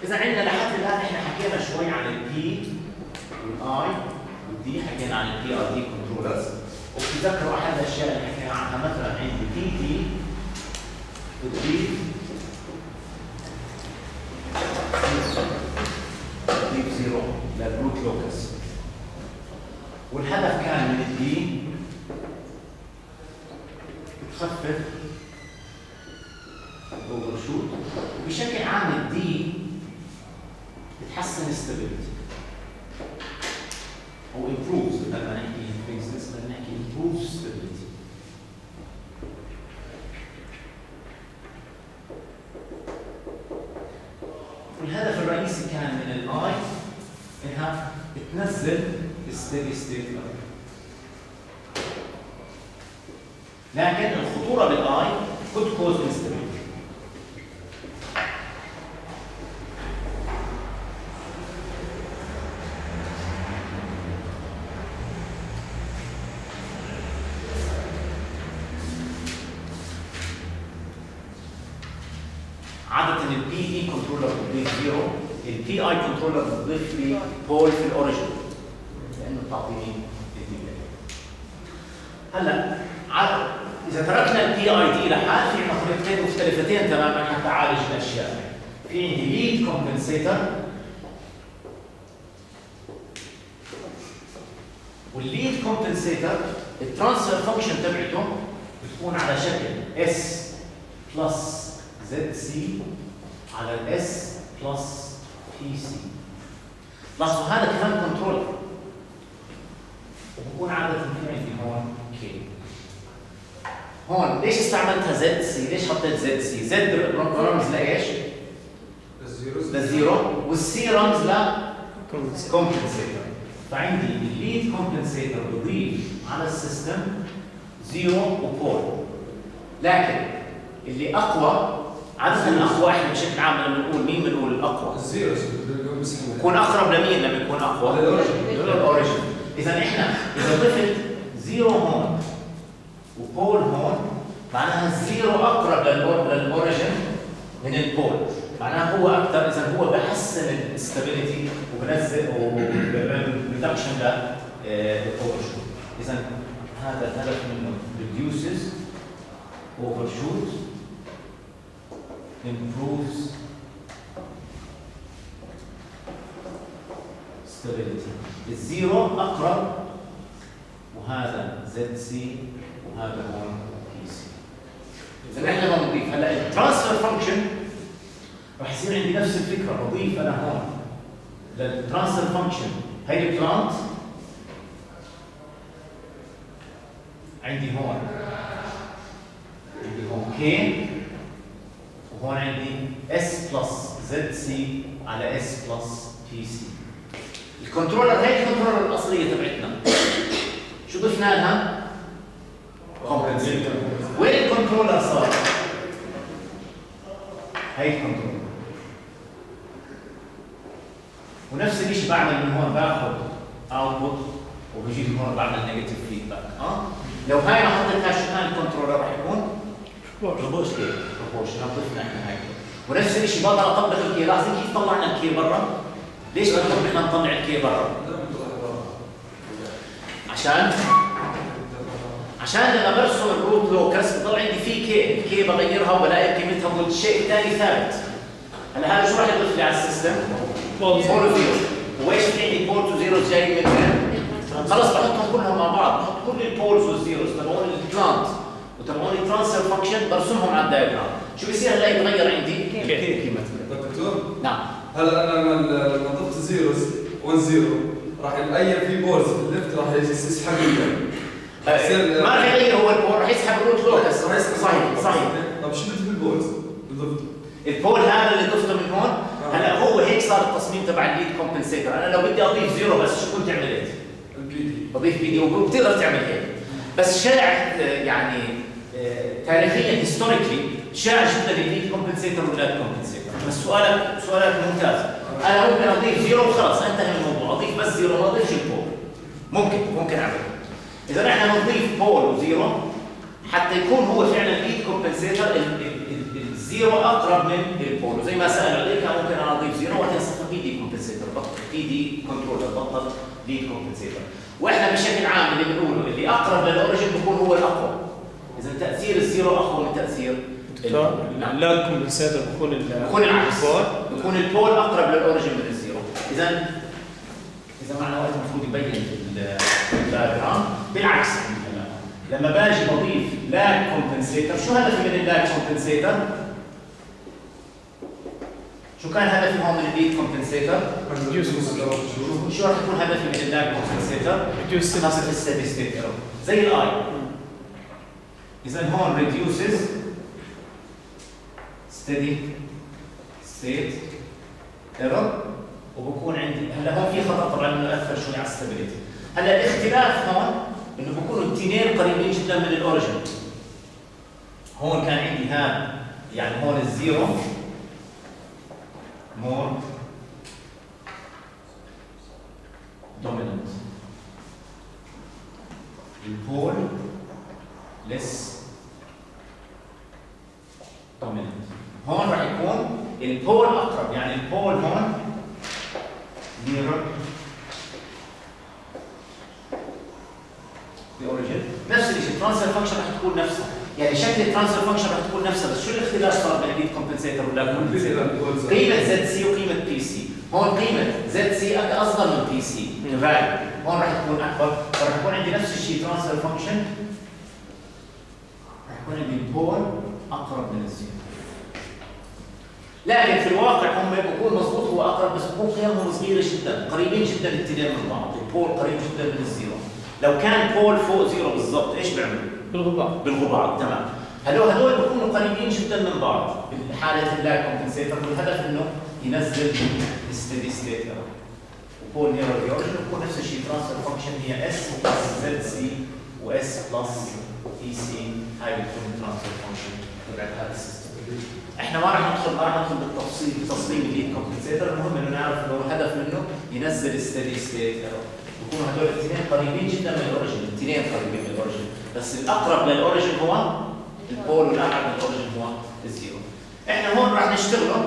اذا عندنا لحد الان احنا حكينا شوي عن البي والاي والدي، حكينا عن البي ار دي كنترولرز، وبتذكروا احد الاشياء اللي حكينا عنها مثلا عندي بي دي والدي ضيف زيرو للروت لوكس، والهدف كان من الدي تخفف الاوفر شوت، وبشكل عام الدي بتحسن الستابيليتي او improves، بدل ما نحكي increases بدنا نحكي improves stability. والهدف الرئيسي كان من الاي انها تنزل الستيدي ستيت ليفل. لكن الخطوره بالاي could cause instability. عادة البي اي كنترولر بتضيف زيرو، البي اي كنترولر بتضيف لي بول في الاوريجن لانه بتعطيني الدي. هلا اذا تركنا البي اي دي لحال في عندنا طريقتين مختلفتين تماما حتى اعالج الاشياء. في عندي ليد كومبنسيتر، والليد كومبنسيتر الترانسفير فانكشن تبعته بتكون على شكل اس بلس زد سي على الاس بلس بي سي. لاحظوا هذا كمان كنترولر، وبكون عادة في عندي هون كي. هون ليش استعملتها زد سي؟ ليش حطيت زد سي؟ زد رمز لايش؟ للزيرو، والسي رمز ل كومبنسيتر. فعندي الليد كومبنسيتر بضيف على السيستم زيرو وبول، لكن اللي اقوى عادة الاقوى احنا بشكل عام لما بنقول مين بنقول الاقوى؟ الزيرو يكون اقرب لمين لما يكون اقوى؟ للاوريجن. اذا احنا اذا ضفت زيرو هون وبول هون معناها الزيرو اقرب للاوريجن من البول، معناها هو اكثر، اذا هو بحسن الاستابيليتي وبنزل ريدكشن للاوفرشوت. اذا هذا الهدف منه reduces overshoot improves stability. الزيرو اقرب، وهذا زد سي وهذا هون بي سي. اذا احنا بنضيف هلا الترانسفير فانكشن راح يصير عندي نفس الفكره، بضيف انا هون للترانسفير فانكشن هي البلانت عندي هون كي، وهون عندي اس بلس زد سي على اس بلس بي سي. الكنترولر هي الكنترولر الاصليه تبعتنا شو ضفنا لها؟ كومبنسيتر. وين الكنترولر صار؟ هي الكنترولر. ونفس الشيء بعمل من هون، باخذ اوتبوت وبجي من هون بعمل نيجاتيف فيدباك. لو هاي ما حطيتها شو كان الكنترولر راح يكون؟ بروبورشنال. ضفنا احنا هاي. ونفس الشيء بقدر اطبق الكي. لاحظين كيف طلعنا الكي برا؟ ليش بنطبق احنا نطلع الكي برا؟ عشان لما برسم الروت لوكس بضل عندي في كي، الكي بغيرها وبلاقي قيمتها والشيء الثاني ثابت. هلا هذا شو راح يضيف لي على السيستم؟ بول زيرو. وايش في عندي بول تو زيروز جاي من وين؟ خلص بحطهم كلهم مع بعض، بحط كل البولز والزيروز تبعون البلانت وتبعون الترانسفير فانكشن برسمهم على الدايجرام. شو بيصير هلا يتغير عندي؟ قيمتها. دكتور؟ نعم. هلا انا لما ضفت زيروز 1 0 راح اي في بولز في الليفت راح يسحب ما راح يغير هو البول، راح يسحب الروت لوكس. صحيح. طيب شو بدي بالبولز؟ بالضبط البول هذا اللي ضفته من هون. هلا هو هيك صار التصميم تبع الليد كومبنسيتر. انا لو بدي اضيف زيرو بس شو كنت عملت؟ البي دي. بضيف بي دي وبتقدر تعمل هيك. بس شائع يعني تاريخيا هيستوريكلي شائع جدا الليد كومبنسيتر ولا كومبنسيتر. بس سؤالك ممتاز. انا ممكن اضيف زيرو وخلاص انتهى الموضوع، اضيف بس زيرو ما اضيفش البول. ممكن اعمل. اذا احنا بنضيف بول وزيرو حتى يكون هو فعلا ليد كومبنسيتر الزيرو اقرب من البول، وزي ما سال عليك ممكن انا اضيف زيرو في دي كنترولر بطل ليد كومبنسيتور. واحنا بشكل عام اللي بنقوله اللي اقرب للاوريجن بيكون هو الاقوى. اذا تاثير الزيرو اقوى من تاثير اللاج كومبنسيتور بيكون العكس، بيكون البول اقرب للاوريجن من الزيرو. اذا معنا وقت المفروض يبين في الدايجرام بالعكس. لما باجي بضيف لاج كومبنسيتور، شو هدفي من اللاج كومبنسيتور؟ شو كان هدفي هون من الليد كومبنسيتور؟ شو راح يكون هدفي من اللاج كومبنسيتور؟ خاصة الستيدي ستيت ايرور زي الاي. اذا هون reduces steady state error، وبكون عندي هلا هون في خطا طبعا انه اثر شوي على الستابيليتي. هلا الاختلاف هون انه بكونوا الاثنين قريبين جدا من الاوريجن. هون كان عندي هذا يعني هون الزيرو more dominant، البول less dominant. هون راح يكون البول اقرب، يعني البول هون nearer the origin. نفس الشيء الترانسفير فانكشن راح تكون نفسها، يعني شكل الترانسفير فانكشن راح تكون نفسها، بس شو الاختلاف صار بين الليد كومبنسيتور ولا كومبنسيتور؟ قيمه زد سي وقيمه بي سي. هون قيمه زد سي اصغر من بي سي كفاليو، هون راح تكون اكبر، فراح يكون عندي نفس الشيء ترانسفير فانكشن راح يكون عندي البول اقرب من الزيرو. لكن في الواقع هم بيكون مضبوط هو اقرب، بس بكون قيمهم صغيره جدا، قريبين جدا الاثنين من بعض، البول قريب جدا من الزيرو. لو كان بول فوق زيرو بالضبط ايش بيعملوا؟ بالغبار تمام. هدول بيكونوا قريبين جدا من بعض بحاله اللاج كومبنسيتور، والهدف انه ينزل الستيدي ستيت ايرور. وبول نيرو ذا اوريجن بيكون نفس الشيء، ترانسفير فانكشن هي اس بلس زد سي واس بلس اي سي، هاي بتكون الترانسفير فانكشن تبعت هذا السيستم. احنا ما راح ندخل بالتفصيل في تصميم الليد كومبنسيتور، المهم انه نعرف انه الهدف منه ينزل الستيدي ستيت ايرور. بيكونوا هدول الاثنين قريبين جدا من الاوريجن، الاثنين قريبين من الاوريجن، بس الاقرب للاوريجن هو البول والابعد من الاوريجن هو الزيرو. احنا هون راح نشتغله،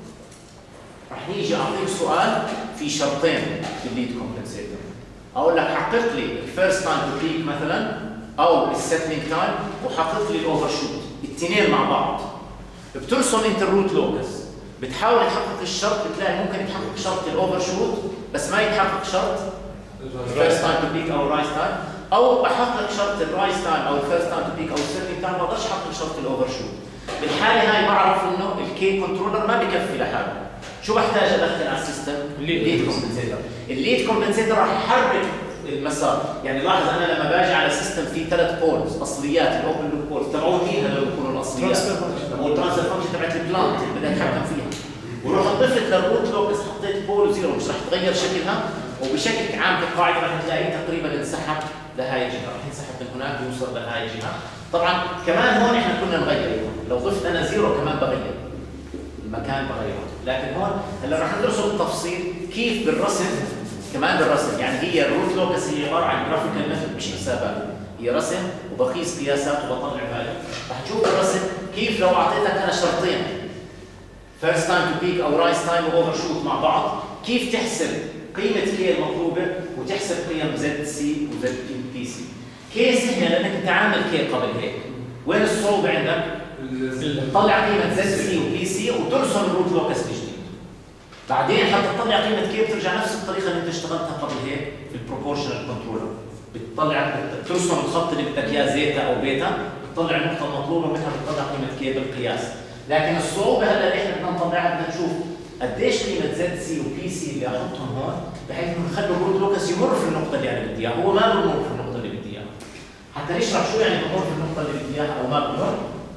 راح نيجي اعطيك سؤال في شرطين في الليد كومبنسيتور. اقول لك حقق لي الفيرست تايم تو بيك مثلا او السيتلينج تايم، وحقق لي الاوفر شوت، الاثنين مع بعض. بترسم انت الروت لوكس، بتحاول تحقق الشرط، بتلاقي ممكن يتحقق شرط الاوفر شوت بس ما يتحقق شرط الفيرست تايم تو بيك او الرايز تايم، او احقق شرط الرايز تايم او الفيرست تايم تو بيك او السيتلينج تايم، ما اقدرش احقق شرط الاوفر شوت. بالحاله هاي بعرف انه الكي كنترولر ما بكفي لحاله. شو بحتاج ادخل على السيستم؟ الليد كومبنسيتور. الليد كومبنسيتور راح يحرك المسار، يعني لاحظ انا لما باجي على سيستم فيه ثلاث بولز اصليات، الاوبن لوب بولز تبعون مين هذول بيكونوا الاصليات؟ تبعون الترانسفير فانكشن تبعت البلانت اللي بدي اتحكم فيها. ورحت ضفت للروت لوكس حطيت بول وزيرو، مش راح تغير شكلها، وبشكل عام في القاعده راح تلاقيه تقريبا انسحب لهي الجهه، راح ينسحب من هناك ويوصل لهي الجهه. طبعا كمان هون احنا كنا نغير، لو ضفت انا زيرو كمان بغير المكان بغيره، لكن هون هلا راح ندرسه بالتفصيل كيف بالرسم، كمان بالرسم، يعني هي الروت لوكس هي عباره عن جرافيكال ميثود مش حسابات، هي رسم وبقيس قياسات وبطلع فاليو. راح تشوف بالرسم كيف لو اعطيتك انا شرطين فيرست تايم تو بيك او رايز تايم واوفر شوت مع بعض، كيف تحسب قيمه كي المطلوبه وتحسب قيم زد سي وزد بي سي. كي سهله لانك انت عامل كي قبل هيك، وين الصعوبه عندك؟ تطلع قيمه زد سي وبي سي وترسم الروت لوكس الجديد. بعدين حتى تطلع قيمه كي بترجع نفس الطريقه اللي انت اشتغلتها قبل هيك في البروبورشنال كنترولر، بتطلع ترسم الخط اللي بدك اياه زيتا او بيتا، بتطلع النقطه المطلوبه ومنها بتطلع قيمه كي بالقياس. لكن الصعوبه هلا اللي احنا بدنا نطلعها، بدنا نشوف قديش قيمه زد سي وبي سي اللي احطهم هون بحيث انه نخلي الروت لوكس يمر في النقطه اللي انا بدي اياها، هو ما بمر في النقطه اللي بدي اياها. حتى نشرح شو يعني بمر في النقطه اللي بدي اياها او ما بمر.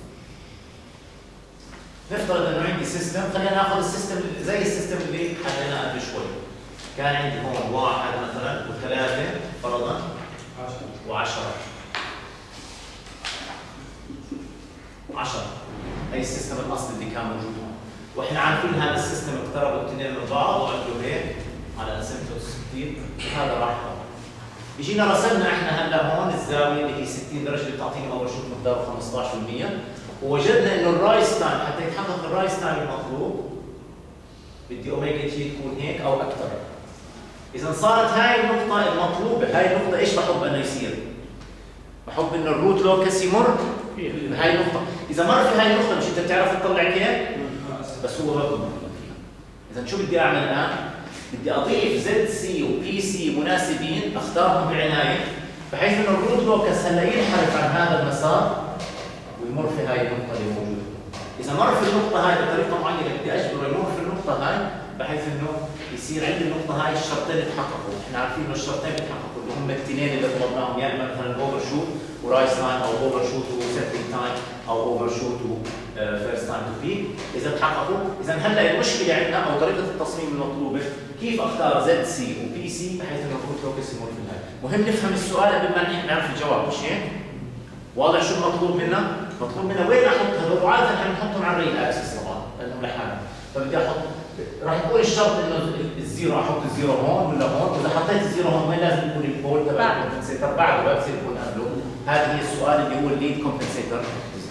نفترض انه عندي سيستم، خلينا ناخذ السيستم زي السيستم اللي حليناه قبل شوي. كان عندي هون واحد مثلا وثلاثه فرضا و10 10. هي السيستم الاصلي اللي كان موجود هون، واحنا عارفين هذا السيستم اقتربوا الاثنين من بعض وعملوا هيك على اسيمتوت 60 وهذا راح طبعا. بيجينا رسمنا احنا هلا هون الزاويه اللي هي 60 درجه اللي بتعطيني اول شوط مقداره 15%، ووجدنا انه الرايز تايم حتى يتحقق الرايز تايم المطلوب بدي اوميجا تي تكون هيك او اكثر. اذا صارت هاي النقطه المطلوبه، هاي النقطه ايش بحب انه يصير؟ بحب انه الروت لوكس يمر بهاي النقطه، اذا مر في هاي النقطه مش انت بتعرف تطلع كيف؟ بس هو برضه مطلوب فيها. اذا شو بدي اعمل الان؟ بدي اضيف زد سي وبي سي مناسبين اختارهم بعنايه بحيث انه الروت لوكس هلا ينحرف عن هذا المسار ويمر في هاي النقطه اللي موجوده. اذا مر في النقطه هاي بطريقه معينه بدي اجبره يمر في النقطه هاي بحيث انه يصير عندي النقطه هاي الشرطين يتحققوا، احنا عارفين انه الشرطين بيتحققوا اللي هم الاثنين اللي طلبناهم، يا اما مثلا اوفر شوت ورايس تايم او اوفر شوت وسيتنج تايم او اوفر شوت وفيرست تايم تو بيك، اذا تحققوا، اذا هلا المشكله عندنا او طريقه التصميم المطلوبه كيف اختار زد سي وبي سي بحيث انه الروت لوكس يمر في الهاي. مهم نفهم السؤال قبل ما نحن نعرف الجواب، مش هيك؟ واضح شو المطلوب منا؟ مطلوب منا وين احط هذول، وعاده احنا بنحطهم على الريل اكسس طبعا لانهم لحالهم، فبدي احط راح يكون الشرط انه الزيرو احط الزيرو هون ولا هون، واذا حطيت الزيرو هون وين لازم يكون البول تبع الكومبنسيتر بعده، ما بصير يكون قبله. هذا هي السؤال اللي هو الليد كومبنسيتر